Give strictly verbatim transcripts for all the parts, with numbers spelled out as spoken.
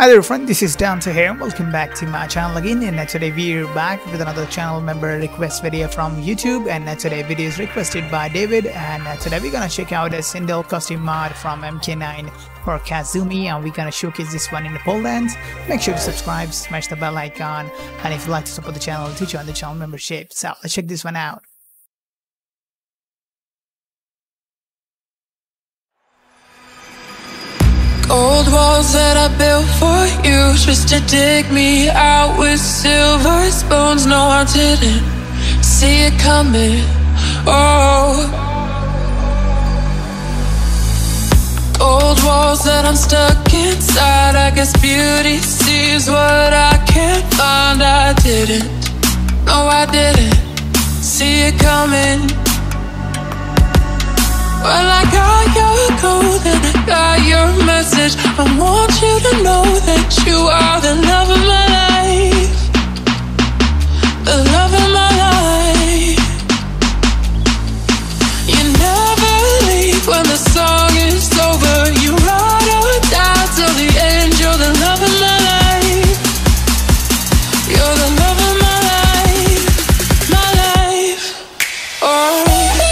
Hi there friend, this is Dante here. Welcome back to my channel again, and today we're back with another channel member request video from YouTube, and today video is requested by David, and today we're gonna check out a Sindel costume mod from M K nine for Kazumi, and we're gonna showcase this one in the pole dance. Make sure to subscribe, smash the bell icon, and if you'd like to support the channel, to join the channel membership. So let's check this one out. Old walls that I built for you, just to dig me out with silver spoons. No, I didn't see it coming. Oh, old walls that I'm stuck inside. I guess beauty sees what I can't find. I didn't, no, I didn't see it coming. Well, I got your code and I got your message. I want you to know that you are the love of my life, the love of my life. You never leave when the song is over. You ride or die till the end. You're the love of my life. You're the love of my life, my life. Oh,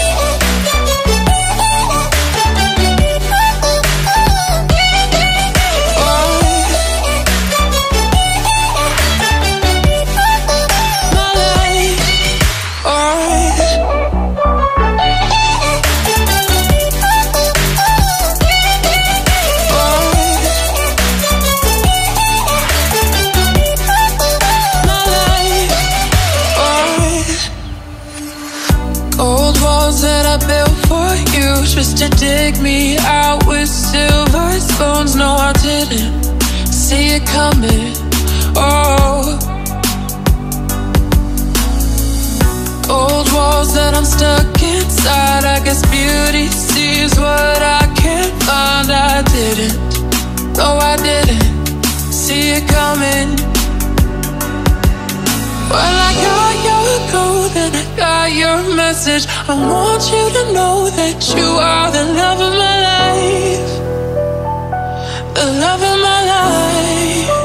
that I built for you, just to dig me out with silver spoons. No, I didn't see it coming. Oh, old walls that I'm stuck inside. I guess beauty sees what I can't find. I didn't, no, I didn't see it coming. Well, I got your code and I got your message. I want you to know that you are the love of my life, the love of my life.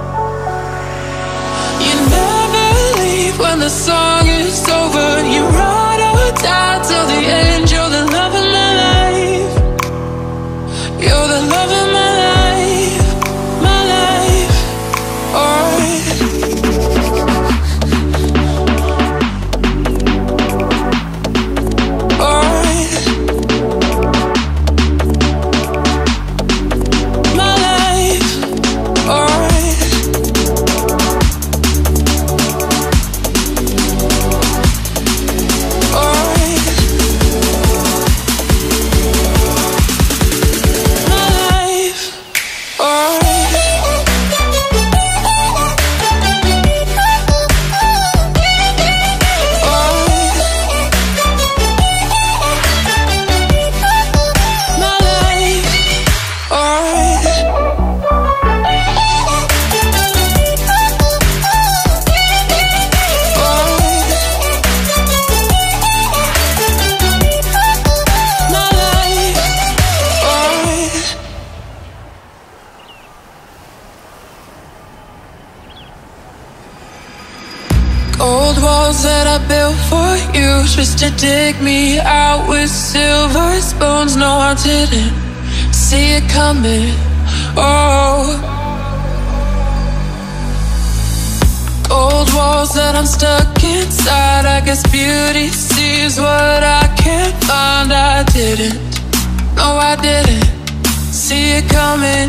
You never leave when the song is over. You ride or die till the end. You're the love of my life. You're the love of my life, my life. Oh, old walls that I built for you, just to dig me out with silver spoons. No, I didn't see it coming. Oh, old walls that I'm stuck inside. I guess beauty sees what I can't find. I didn't, no, I didn't see it coming.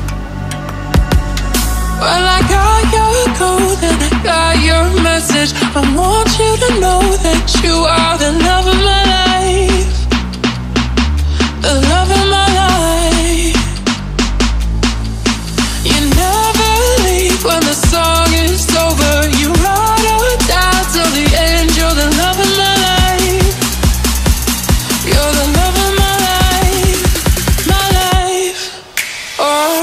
Well, I got your code and I got your message. I want you to know that you are the love of my life, the love of my life. You never leave when the song is over. You ride or die till the end. You're the love of my life. You're the love of my life, my life. Oh,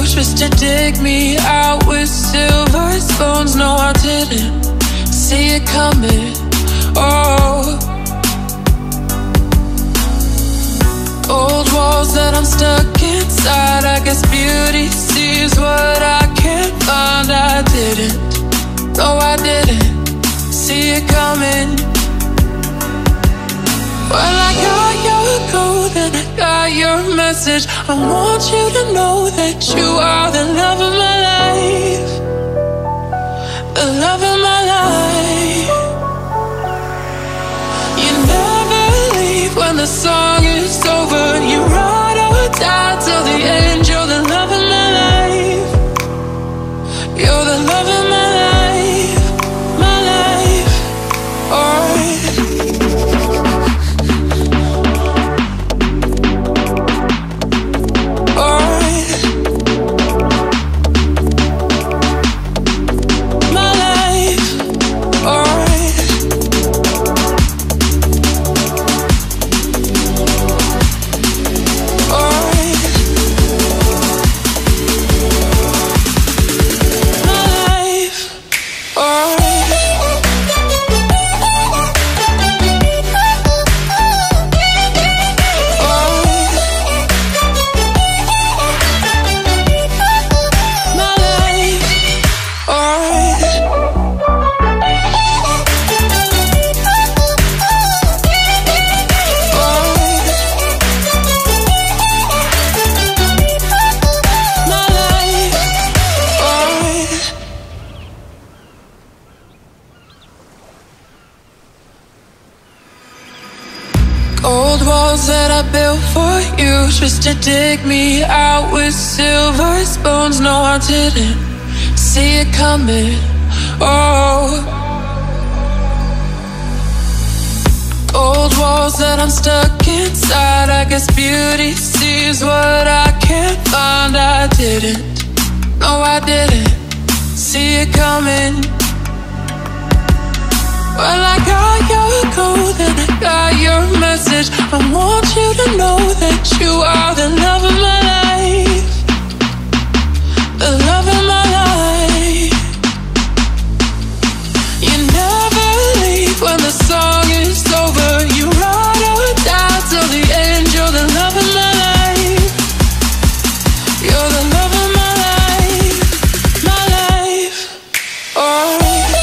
just to dig me out with silver spoons. No, I didn't see it coming. Oh, old walls that I'm stuck inside. I guess beauty sees what I can't find. I didn't, no, I didn't see it coming. Well, I got your code and I got your message. I want you to know that you are the love of my life, the love of my life. You never leave when the song is over. You ride or die till the end. You're the love of my life. You're the love of my life, my life. Alright. Old walls that I built for you just to dig me out with silver spoons. No, I didn't see it coming. Oh, old walls that I'm stuck inside. I guess beauty sees what I can't find. I didn't, no, I didn't see it coming. Well, I got your code and I got your message. I want you to know that you are the love of my life, the love of my life. You never leave when the song is over. You ride or die till the end. You're the love of my life. You're the love of my life, my life. Oh.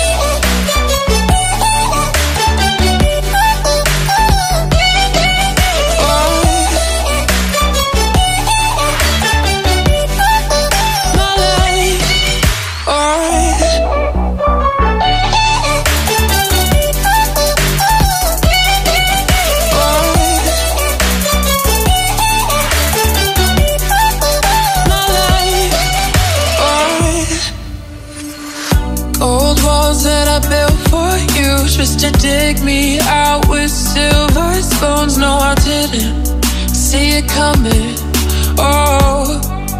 That I built for you just to dig me out with silver spoons. No, I didn't see it coming. Oh,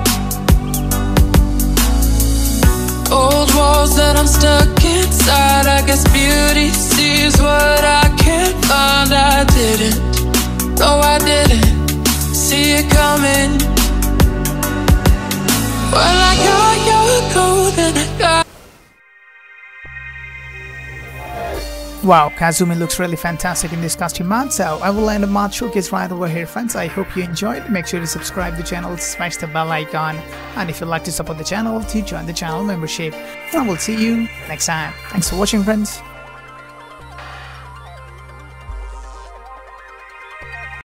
old walls that I'm stuck inside. I guess beauty sees what I can't find. I didn't, no, I didn't see it coming. Well, I got your code and I got. Wow, Kazumi looks really fantastic in this costume art, so I will end the mod showcase right over here, friends. I hope you enjoyed. Make sure to subscribe to the channel, smash the bell icon, and if you'd like to support the channel, to join the channel membership. And I will see you next time. Thanks for watching, friends.